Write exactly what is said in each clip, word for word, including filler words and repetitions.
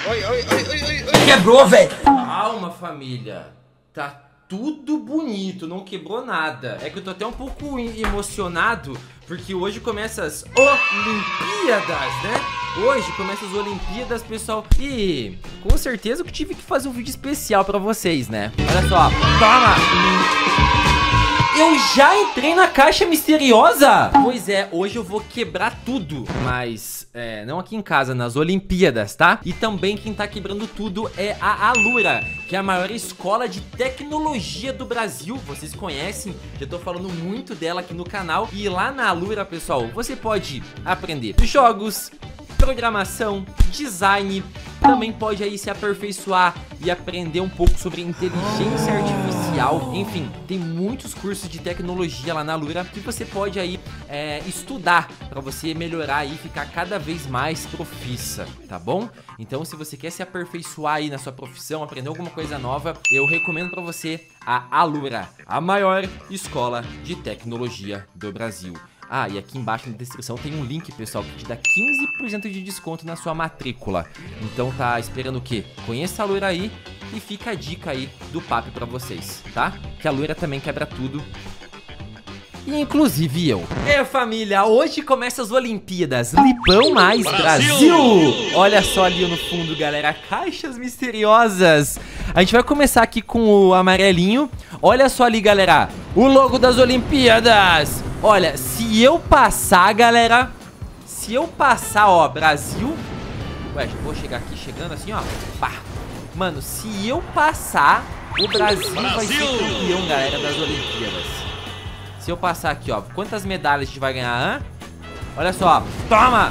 Oi, oi, oi, oi, oi, oi. Quebrou, velho. Calma, família. Tá tudo bonito, não quebrou nada. É que eu tô até um pouco emocionado, porque hoje começa as Olimpíadas, né? Hoje começa as Olimpíadas, pessoal. E com certeza eu tive que fazer um vídeo especial pra vocês, né? Olha só, toma! Eu já entrei na caixa misteriosa? Pois é, hoje eu vou quebrar tudo. Mas, é, não aqui em casa, nas Olimpíadas, tá? E também quem tá quebrando tudo é a Alura, que é a maior escola de tecnologia do Brasil. Vocês conhecem, já tô falando muito dela aqui no canal. E lá na Alura, pessoal, você pode aprender jogos, programação, design, também pode aí se aperfeiçoar e aprender um pouco sobre inteligência artificial. Enfim, tem muitos cursos de tecnologia lá na Alura que você pode aí é, estudar para você melhorar e ficar cada vez mais profissa, tá bom? Então, se você quer se aperfeiçoar aí na sua profissão, aprender alguma coisa nova, eu recomendo para você a Alura, a maior escola de tecnologia do Brasil. Ah, e aqui embaixo na descrição tem um link, pessoal, que te dá quinze por cento de desconto na sua matrícula. Então tá esperando o quê? Conheça a Alura aí e fica a dica aí do papo pra vocês, tá? Que a Alura também quebra tudo. E inclusive eu. É, família, hoje começa as Olimpíadas. Lipão mais Brasil! Brasil! Olha só ali no fundo, galera, caixas misteriosas. A gente vai começar aqui com o amarelinho. Olha só ali, galera, o logo das Olimpíadas. Olha, se eu passar, galera, se eu passar, ó, Brasil... Ué, já vou chegar aqui chegando assim, ó. Pá. Mano, se eu passar, o Brasil, Brasil vai ser campeão, galera, das Olimpíadas. Se eu passar aqui, ó, quantas medalhas a gente vai ganhar, hã? Olha só, toma!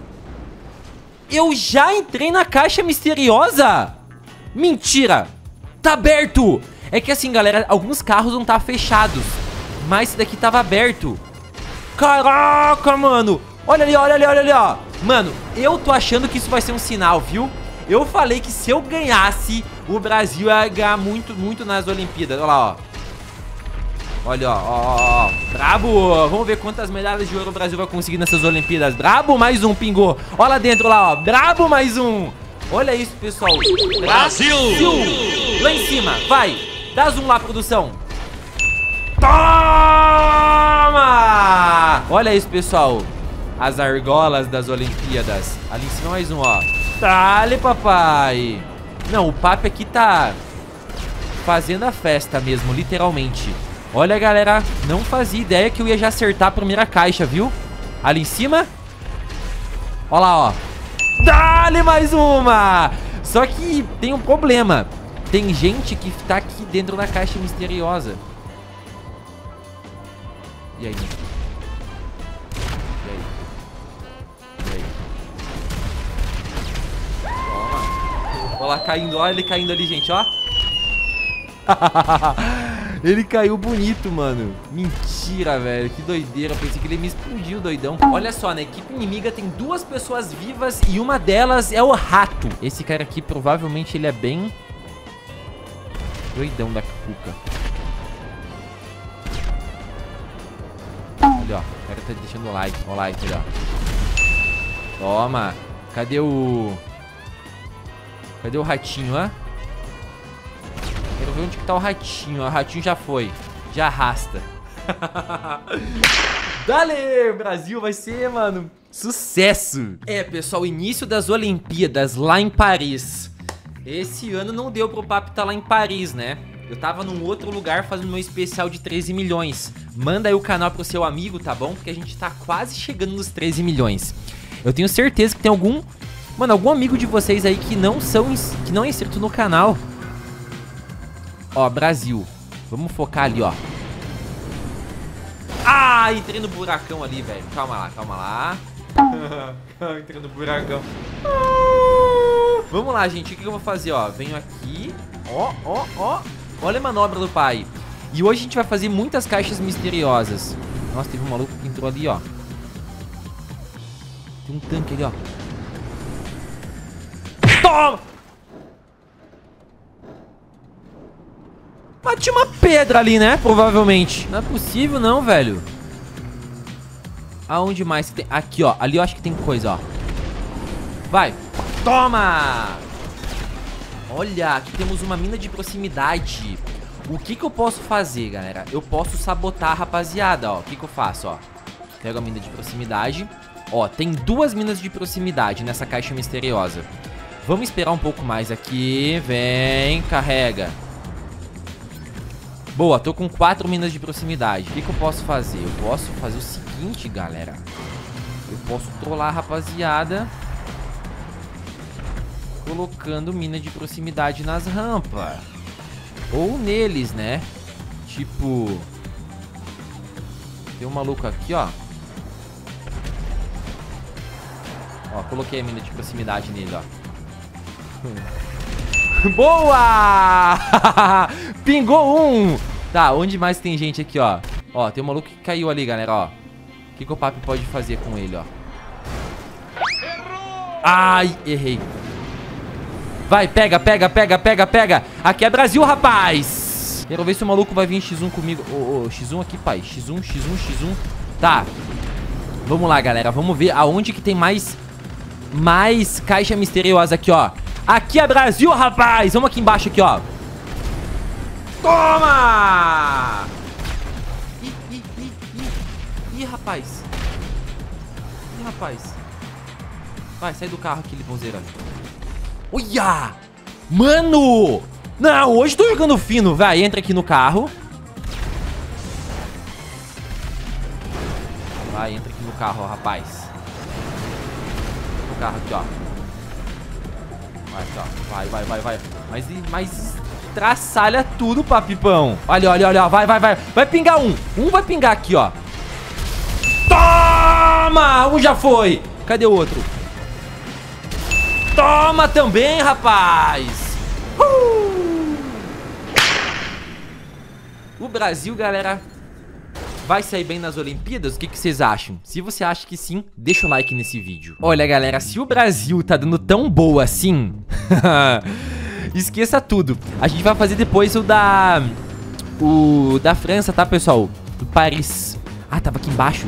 Eu já entrei na caixa misteriosa! Mentira! Tá aberto! É que assim, galera, alguns carros não tá fechados, mas esse daqui tava aberto. Caraca, mano! Olha ali, olha ali, olha ali, ó. Mano, eu tô achando que isso vai ser um sinal, viu? Eu falei que se eu ganhasse, o Brasil ia ganhar muito, muito nas Olimpíadas. Olha lá, ó. Olha, ó, ó, ó. Brabo! Vamos ver quantas medalhas de ouro o Brasil vai conseguir nessas Olimpíadas. Brabo, mais um, pingou. Olha lá dentro, lá, ó. Brabo, mais um. Olha isso, pessoal. Brasil! Brasil! Lá em cima, vai. Dá zoom lá, produção. Toma! Olha isso, pessoal. As argolas das Olimpíadas. Ali em cima mais um, ó. Dale, papai. Não, o papo aqui tá fazendo a festa mesmo, literalmente. Olha, galera, não fazia ideia que eu ia já acertar a primeira caixa, viu? Ali em cima. Olha lá, ó. Dale mais uma! Só que tem um problema. Tem gente que tá aqui dentro da caixa misteriosa. E aí? E aí? E aí? Toma. Olha lá caindo, olha ele caindo ali, gente, ó. Ele caiu bonito, mano. Mentira, velho, que doideira. Eu pensei que ele me explodiu, doidão. Olha só, na equipe inimiga tem duas pessoas vivas e uma delas é o rato. Esse cara aqui, provavelmente, ele é bem doidão da cuca. Olha, ó, o cara tá deixando o like. Ó o like, olha, ó. Toma. Cadê o... Cadê o ratinho, ó? Quero ver onde que tá o ratinho. O ratinho já foi. Já arrasta. Dale, Brasil, vai ser, mano, sucesso. É, pessoal, início das Olimpíadas lá em Paris. Esse ano não deu pro papo estar lá em Paris, né? Eu tava num outro lugar fazendo meu especial de treze milhões. Manda aí o canal pro seu amigo, tá bom? Porque a gente tá quase chegando nos treze milhões. Eu tenho certeza que tem algum... Mano, algum amigo de vocês aí que não são... Que não é inscrito no canal. Ó, Brasil. Vamos focar ali, ó. Ah, entrei no buracão ali, velho. Calma lá, calma lá. Entrei no buracão. Vamos lá, gente. O que eu vou fazer, ó? Venho aqui. Ó, ó, ó. Olha a manobra do pai. E hoje a gente vai fazer muitas caixas misteriosas. Nossa, teve um maluco que entrou ali, ó. Tem um tanque ali, ó. Toma! Mas tinha uma pedra ali, né? Provavelmente. Não é possível, não, velho. Aonde mais que tem? Aqui, ó. Ali eu acho que tem coisa, ó. Vai. Toma! Olha, aqui temos uma mina de proximidade. O que que eu posso fazer, galera? Eu posso sabotar a rapaziada, ó. O que que eu faço, ó? Pego a mina de proximidade. Ó, tem duas minas de proximidade nessa caixa misteriosa. Vamos esperar um pouco mais aqui. Vem, carrega. Boa, tô com quatro minas de proximidade. O que que eu posso fazer? Eu posso fazer o seguinte, galera. Eu posso trollar a rapaziada colocando mina de proximidade nas rampas. Ou neles, né? Tipo... Tem um maluco aqui, ó. Ó, coloquei a mina de proximidade nele, ó. Boa! Pingou um! Tá, onde mais tem gente aqui, ó? Ó, tem um maluco que caiu ali, galera, ó. O que que o papi pode fazer com ele, ó? Ai, errei. Vai, pega, pega, pega, pega, pega. Aqui é Brasil, rapaz. Quero ver se o maluco vai vir em X um comigo. Ô, ô, X um aqui, pai. X um, X um, X um. Tá. Vamos lá, galera. Vamos ver aonde que tem mais... Mais caixa misteriosa aqui, ó. Aqui é Brasil, rapaz. Vamos aqui embaixo, aqui, ó. Toma! Ih, ih, ih, ih. Ih, rapaz. Ih, rapaz. Vai, sai do carro aqui, Liponzeira. Olha! Mano! Não, hoje tô jogando fino. Vai, entra aqui no carro. Vai, entra aqui no carro, ó, rapaz. No carro aqui, ó. Vai, aqui, ó. Vai, vai, vai, vai. Mas, mas traçalha tudo, papipão. Olha, olha, olha. Vai, vai, vai. Vai pingar um. Um vai pingar aqui, ó. Toma! Um já foi. Cadê o outro? Toma também, rapaz. Uh! O Brasil, galera, vai sair bem nas Olimpíadas? O que que vocês acham? Se você acha que sim, deixa o like nesse vídeo. Olha, galera, se o Brasil tá dando tão boa assim... esqueça tudo. A gente vai fazer depois o da... O da França, tá, pessoal? Do Paris. Ah, tava aqui embaixo.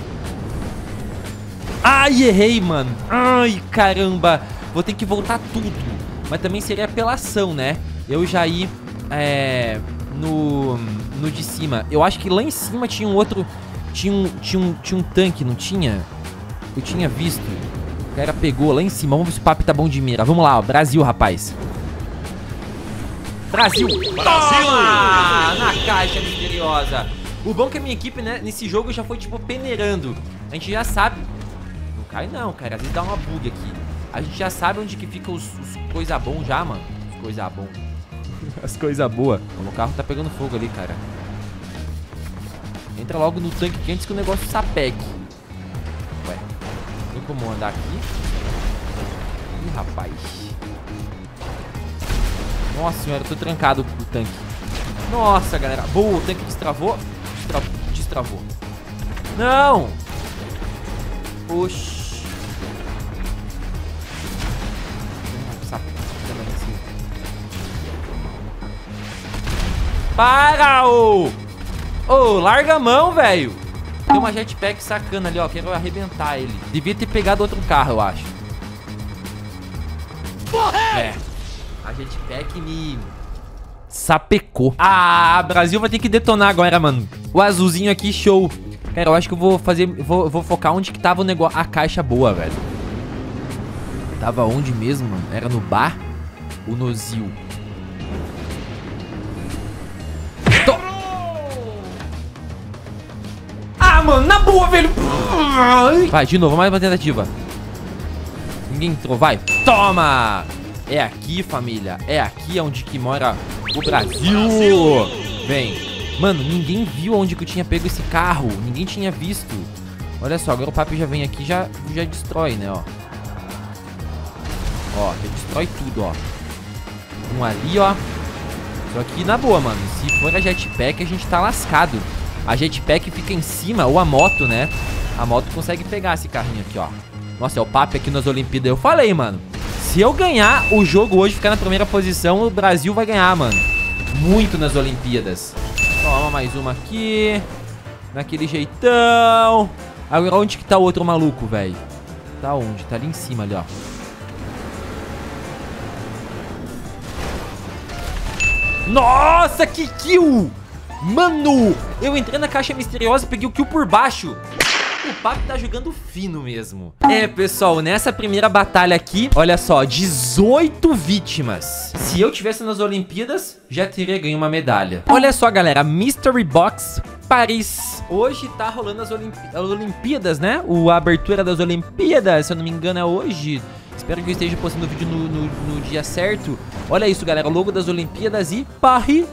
Ai, errei, mano. Ai, caramba. Vou ter que voltar tudo. Mas também seria apelação, né? Eu já ir é, no, no de cima. Eu acho que lá em cima tinha um outro... Tinha um, tinha um, tinha um tanque, não tinha? Eu tinha visto. O cara pegou lá em cima. Vamos ver se o papo tá bom de mira. Vamos lá, ó. Brasil, rapaz. Brasil! Brasil! Toma! Na caixa misteriosa. O bom é que a minha equipe, né, nesse jogo já foi, tipo, peneirando. A gente já sabe... Não cai não, cara. Às vezes dá uma bug aqui. A gente já sabe onde que fica os, os coisa bom já, mano. Os coisa bom. As coisa boa. O carro tá pegando fogo ali, cara. Entra logo no tanque aqui antes que o negócio sapeque. Ué. Tem como andar aqui? Ih, rapaz. Nossa senhora, eu tô trancado no tanque. Nossa, galera. Boa, o tanque destravou. Destravou. Destravou. Não! Oxi. Para, ô! Ô, larga a mão, velho. Tem uma jetpack sacana ali, ó. Quero arrebentar ele. Devia ter pegado outro carro, eu acho. É. A jetpack me... sapecou. Ah, Brasil vai ter que detonar agora, mano. O azulzinho aqui, show. Cara, eu acho que eu vou fazer... Vou, vou focar onde que tava o negócio... A caixa boa, velho. Tava onde mesmo, mano? Era no bar? Ou no Zil? Ah, mano, na boa, velho. Vai, de novo, mais uma tentativa. Ninguém entrou, vai. Toma! É aqui, família. É aqui onde que mora o Brasil. Vem. Mano, ninguém viu onde que eu tinha pego esse carro. Ninguém tinha visto. Olha só, agora o papi já vem aqui e já, já destrói, né, ó. Ó, já destrói tudo, ó. Um ali, ó. Só que na boa, mano. Se for a jetpack, a gente tá lascado. A jetpack fica em cima, ou a moto, né? A moto consegue pegar esse carrinho aqui, ó. Nossa, é o papo aqui nas Olimpíadas. Eu falei, mano. Se eu ganhar o jogo hoje, ficar na primeira posição, o Brasil vai ganhar, mano. Muito nas Olimpíadas. Toma mais uma aqui. Naquele jeitão. Agora, onde que tá o outro maluco, velho? Tá onde? Tá ali em cima, ali, ó. Nossa, que kill! Mano, eu entrei na caixa misteriosa e peguei o kill por baixo. O Papi tá jogando fino mesmo. É, pessoal, nessa primeira batalha aqui, olha só, dezoito vítimas. Se eu tivesse nas Olimpíadas, já teria ganho uma medalha. Olha só, galera, Mystery Box Paris. Hoje tá rolando as, Olimp... as Olimpíadas, né? O a abertura das Olimpíadas, se eu não me engano, é hoje. Espero que eu esteja postando o vídeo no, no, no dia certo. Olha isso, galera, o logo das Olimpíadas e Paris.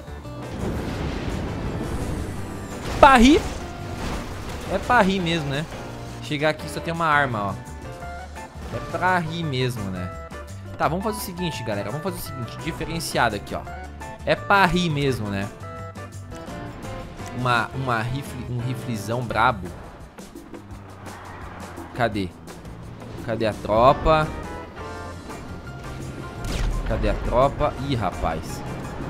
Paris. É pra rir mesmo, né? Chegar aqui só tem uma arma, ó. É pra rir mesmo, né? Tá, vamos fazer o seguinte, galera. Vamos fazer o seguinte, diferenciado aqui, ó. É pra rir mesmo, né? Uma, uma rifle, um riflezão brabo. Cadê? Cadê a tropa? Cadê a tropa? Ih, rapaz.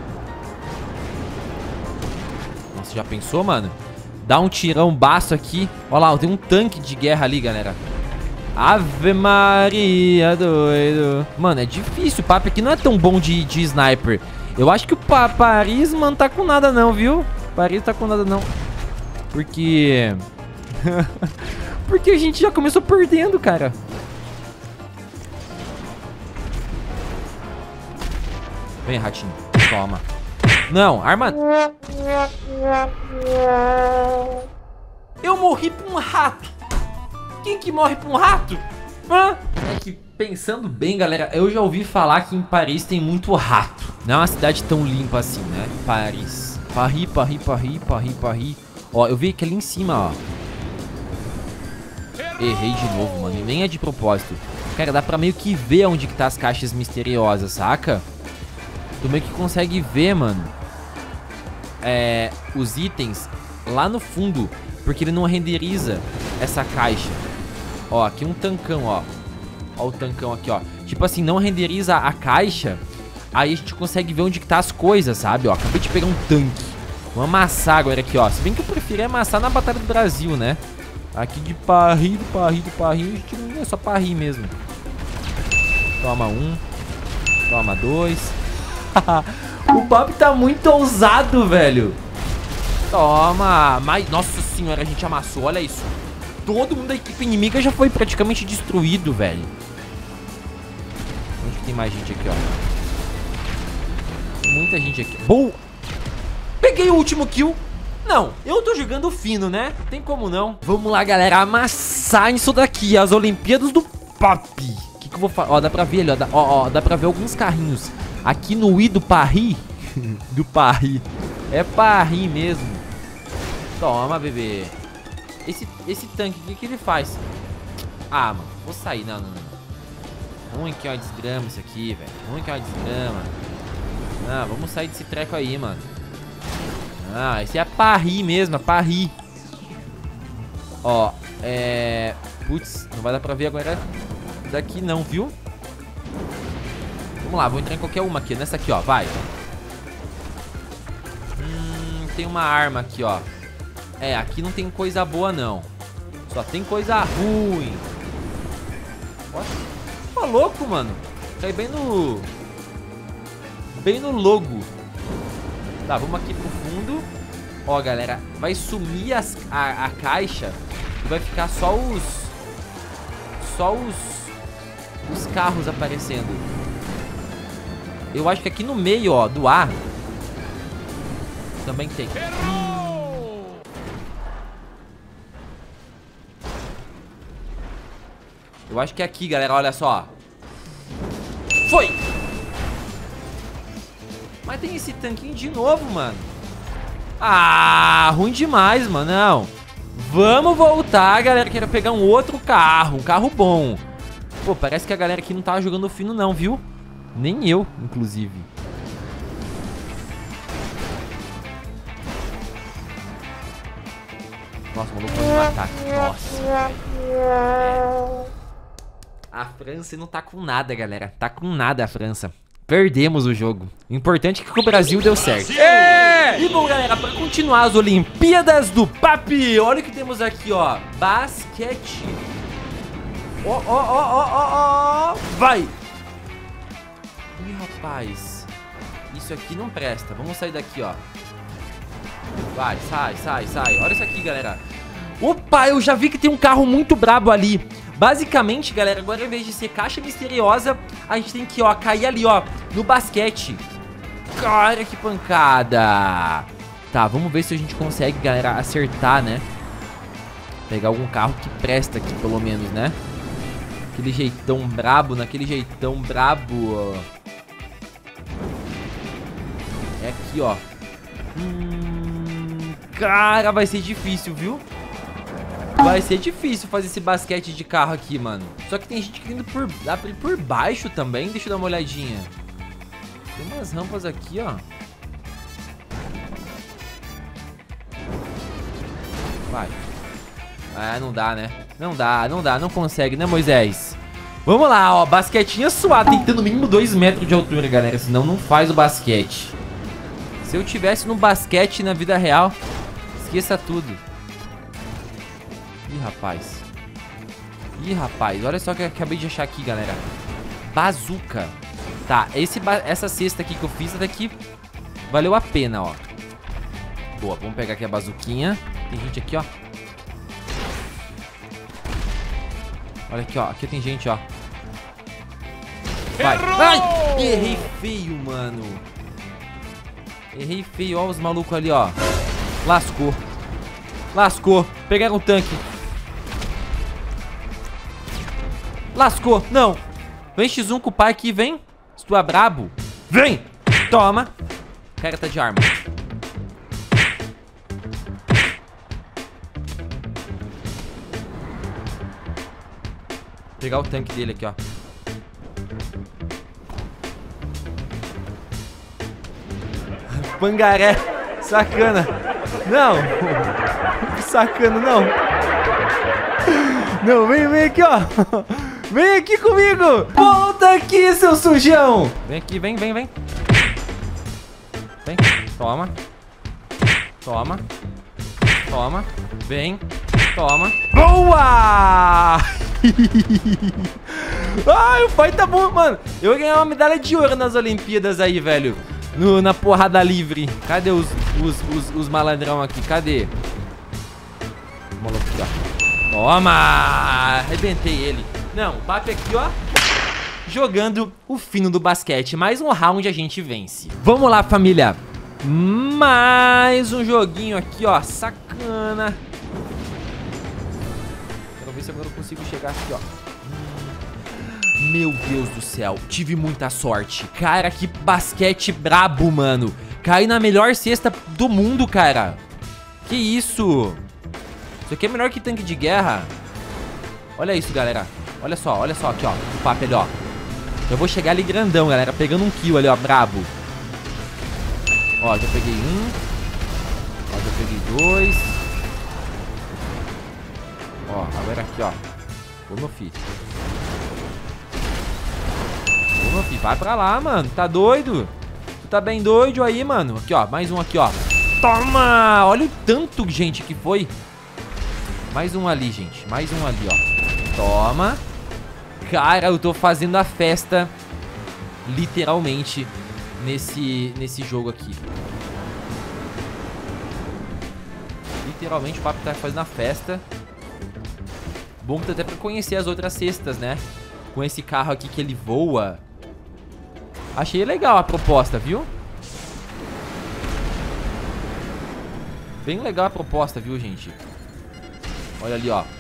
Nossa, já pensou, mano? Dá um tirão baço aqui. Olha lá, tem um tanque de guerra ali, galera. Ave Maria, doido. Mano, é difícil. O Papi aqui não é tão bom de, de sniper. Eu acho que o pa Paris, mano, tá com nada não, viu? Paris tá com nada não. Porque... Porque a gente já começou perdendo, cara. Vem, ratinho. Toma. Não, arma... Eu morri pra um rato. Quem que morre pra um rato? Hã? É que, pensando bem, galera, eu já ouvi falar que em Paris tem muito rato. Não é uma cidade tão limpa assim, né? Paris. Paris, Paris, Paris, Paris, Paris. Ó, eu vi que ali em cima, ó. Errei de novo, mano. E nem é de propósito. Cara, dá pra meio que ver onde que tá as caixas misteriosas, saca? Tu meio que consegue ver, mano, é, os itens lá no fundo, porque ele não renderiza essa caixa. Ó, aqui um tancão, ó. Ó o tancão aqui, ó. Tipo assim, não renderiza a caixa. Aí a gente consegue ver onde que tá as coisas, sabe? Ó, acabei de pegar um tanque. Vamos amassar agora aqui, ó. Se bem que eu prefiro amassar na Batalha do Brasil, né? Aqui de Paris, do Paris, do Paris, a gente não é só Paris mesmo. Toma um. Toma dois. O Papi tá muito ousado, velho. Toma. Mas, nossa senhora, a gente amassou, olha isso. Todo mundo da equipe inimiga já foi praticamente destruído, velho. Onde que tem mais gente aqui, ó? Tem muita gente aqui. Boa. Peguei o último kill. Não, eu tô jogando fino, né? Tem como não. Vamos lá, galera, amassar isso daqui. As Olimpíadas do Papi. O que que eu vou fazer? Ó, dá pra ver ali, ó. Dá, ó, ó, dá pra ver alguns carrinhos. Aqui no I do Paris. Do Paris. É Paris mesmo. Toma, bebê. Esse, esse tanque, o que que ele faz? Ah, mano, vou sair. Não, não, não. Ruim que é uma desgrama isso aqui, velho. Ruim que é uma desgrama. Ah, vamos sair desse treco aí, mano. Ah, esse é Paris mesmo, é Paris. Ó, é... Putz, não vai dar pra ver agora daqui não, viu? Vamos lá, vou entrar em qualquer uma aqui. Nessa aqui, ó, vai. Hum, tem uma arma aqui, ó. É, aqui não tem coisa boa, não. Só tem coisa ruim. Ó, tá louco, mano. Cai bem no... Bem no logo. Tá, vamos aqui pro fundo. Ó, galera, vai sumir as, a, a caixa e vai ficar só os... Só os... Os carros aparecendo. Eu acho que aqui no meio, ó, do ar também tem. Hum. Eu acho que é aqui, galera, olha só. Foi! Mas tem esse tanquinho de novo, mano. Ah, ruim demais, mano. Não. Vamos voltar, galera. Quero pegar um outro carro. Um carro bom. Pô, parece que a galera aqui não tava jogando fino não, viu? Nem eu, inclusive. Nossa, o maluco vai me matar aqui. Nossa. A França não tá com nada, galera. Tá com nada a França. Perdemos o jogo. O importante é que o Brasil deu certo. É! E bom, galera, pra continuar as Olimpíadas do Papi, olha o que temos aqui, ó. Basquete. Ó, ó, ó, ó, ó, ó. Vai! Ih, rapaz. Isso aqui não presta. Vamos sair daqui, ó. Vai, sai, sai, sai. Olha isso aqui, galera. Opa, eu já vi que tem um carro muito brabo ali. Basicamente, galera, agora em vez de ser caixa misteriosa, a gente tem que, ó, cair ali, ó, no basquete. Cara, que pancada. Tá, vamos ver se a gente consegue, galera, acertar, né? Pegar algum carro que presta aqui, pelo menos, né? Aquele jeitão brabo, naquele jeitão brabo, ó. É aqui, ó. Hum, cara, vai ser difícil, viu? Vai ser difícil fazer esse basquete de carro aqui, mano. Só que tem gente que indo por, por baixo também. Deixa eu dar uma olhadinha. Tem umas rampas aqui, ó. Vai. Ah, não dá, né? Não dá, não dá, não consegue, né, Moisés? Vamos lá, ó. Basquetinho suado. Tem que ter no mínimo dois metros de altura, galera. Senão não faz o basquete. Se eu tivesse no basquete na vida real, esqueça tudo. Ih, rapaz. Ih, rapaz. Olha só o que eu acabei de achar aqui, galera. Bazuca. Tá, esse ba essa cesta aqui que eu fiz até que valeu a pena, ó. Boa, vamos pegar aqui a bazuquinha. Tem gente aqui, ó. Olha aqui, ó. Aqui tem gente, ó. Vai. Ai! Errei feio, mano. Errei feio. Ó os malucos ali, ó. Lascou. Lascou. Pegaram o tanque. Lascou. Não. Vem X um com o pai aqui, vem. Se tu é brabo. Vem. Toma. Cara, tá de arma. Pegar o tanque dele aqui, ó. Pangaré. Sacana. Não. Sacana, não. Não, vem, vem aqui, ó. Vem aqui comigo. Volta aqui, seu sujão. Vem aqui, vem, vem, vem. Vem. Toma. Toma. Toma. Vem. Toma. Boa! Ai, o pai tá bom, mano. Eu ganhei uma medalha de ouro nas Olimpíadas aí, velho. No, na porrada livre. Cadê os, os, os, os malandrão aqui? Cadê? Maluco aqui, ó. Toma! Arrebentei ele. Não, o papo aqui, ó. Jogando o fino do basquete. Mais um round a gente vence. Vamos lá, família. Mais um joguinho aqui, ó. Sacana. Quero ver se agora eu consigo chegar aqui, ó. Meu Deus do céu, tive muita sorte. Cara, que basquete brabo, mano. Caí na melhor cesta do mundo, cara. Que isso? Isso aqui é melhor que tanque de guerra. Olha isso, galera. Olha só, olha só aqui, ó. O papo ali, ó. Eu vou chegar ali grandão, galera. Pegando um kill ali, ó, brabo. Ó, já peguei um. Ó, já peguei dois. Ó, agora aqui, ó. Ô, meu filho. Ô, meu filho, vai pra lá, mano. Tá doido? Tu tá bem doido aí, mano. Aqui, ó. Mais um aqui, ó. Toma! Olha o tanto, gente, que foi. Mais um ali, gente. Mais um ali, ó. Toma. Cara, eu tô fazendo a festa literalmente nesse, nesse jogo aqui. Literalmente o papo tá fazendo a festa. Bom até pra conhecer as outras cestas, né? Com esse carro aqui que ele voa. Achei legal a proposta, viu? Bem legal a proposta, viu, gente? Olha ali, ó.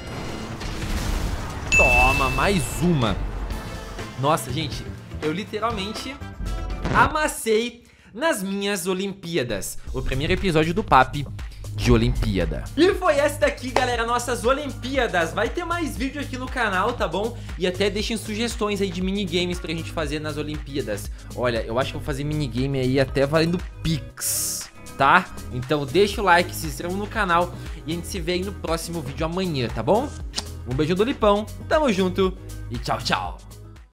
Toma, mais uma. Nossa, gente, eu literalmente amassei nas minhas Olimpíadas. O primeiro episódio do Papi de Olimpíada. E foi essa daqui, galera, nossas Olimpíadas. Vai ter mais vídeo aqui no canal, tá bom? E até deixem sugestões aí de minigames pra gente fazer nas Olimpíadas. Olha, eu acho que eu vou fazer minigame aí até valendo Pix, tá? Então deixa o like, se inscreva no canal e a gente se vê aí no próximo vídeo amanhã, tá bom? Um beijo do Lipão, tamo junto e tchau, tchau!